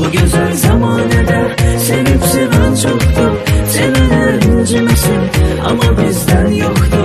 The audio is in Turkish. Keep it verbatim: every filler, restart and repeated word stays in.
Bu güzel zamanede sevip seven çoktu. Sevene incimesin ama bizden yoktu.